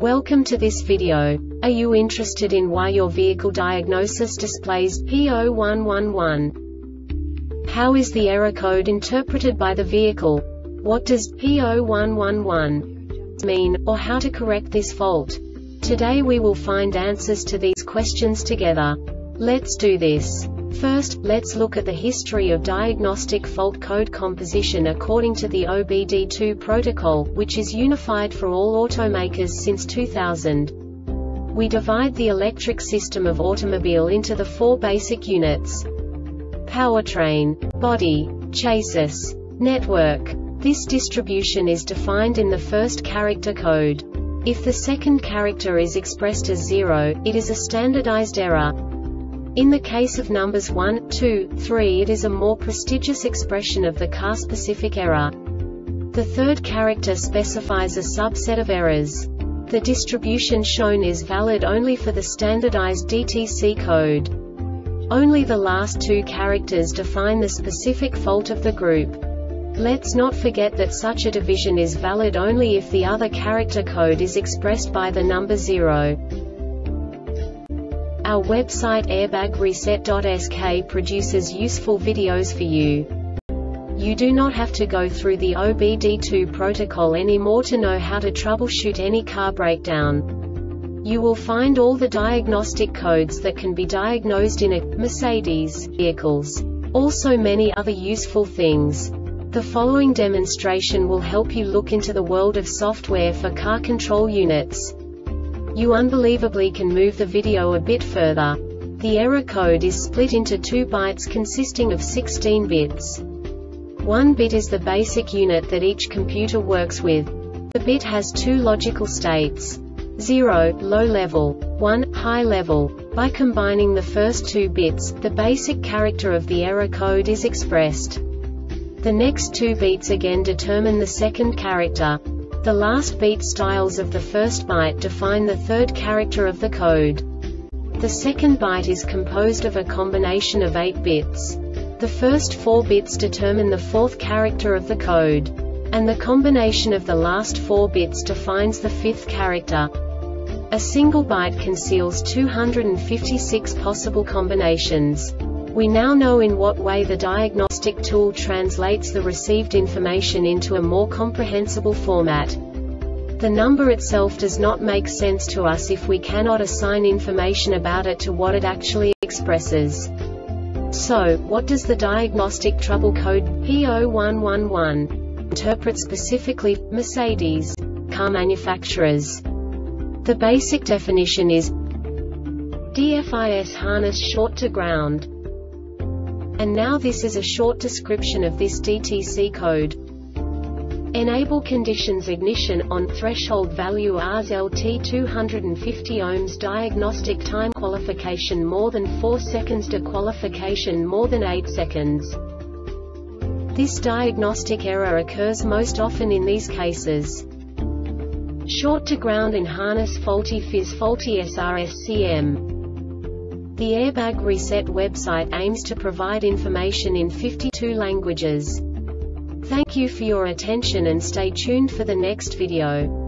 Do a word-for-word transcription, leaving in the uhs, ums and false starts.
Welcome to this video. Are you interested in why your vehicle diagnosis displays P zero one one one? How is the error code interpreted by the vehicle? What does P zero one one one mean, or how to correct this fault? Today we will find answers to these questions together. Let's do this. First, let's look at the history of diagnostic fault code composition according to the O B D two protocol, which is unified for all automakers since two thousand. We divide the electric system of automobile into the four basic units: powertrain, body, chassis, network. This distribution is defined in the first character code. If the second character is expressed as zero, it is a standardized error. In the case of numbers one, two, three, it is a more prestigious expression of the car-specific error. The third character specifies a subset of errors. The distribution shown is valid only for the standardized D T C code. Only the last two characters define the specific fault of the group. Let's not forget that such a division is valid only if the other character code is expressed by the number zero. Our website airbag reset dot S K produces useful videos for you. You do not have to go through the O B D two protocol anymore to know how to troubleshoot any car breakdown. You will find all the diagnostic codes that can be diagnosed in a Mercedes vehicles. Also many other useful things. The following demonstration will help you look into the world of software for car control units. You unbelievably can move the video a bit further. The error code is split into two bytes consisting of sixteen bits. One bit is the basic unit that each computer works with. The bit has two logical states: zero, low level, one, high level. By combining the first two bits, the basic character of the error code is expressed. The next two beats again determine the second character. The last beat styles of the first byte define the third character of the code. The second byte is composed of a combination of eight bits. The first four bits determine the fourth character of the code. And the combination of the last four bits defines the fifth character. A single byte conceals two hundred fifty-six possible combinations. We now know in what way the diagnostic tool translates the received information into a more comprehensible format. The number itself does not make sense to us if we cannot assign information about it to what it actually expresses. So, what does the diagnostic trouble code P zero one one one interpret specifically for Mercedes car manufacturers? The basic definition is D F I S harness short to ground. And now this is a short description of this D T C code. Enable conditions ignition on threshold value R L T two hundred fifty ohms diagnostic time qualification more than four seconds dequalification more than eight seconds. This diagnostic error occurs most often in these cases: short to ground in harness faulty fizz faulty S R S C M. The Airbag Reset website aims to provide information in fifty-two languages. Thank you for your attention and stay tuned for the next video.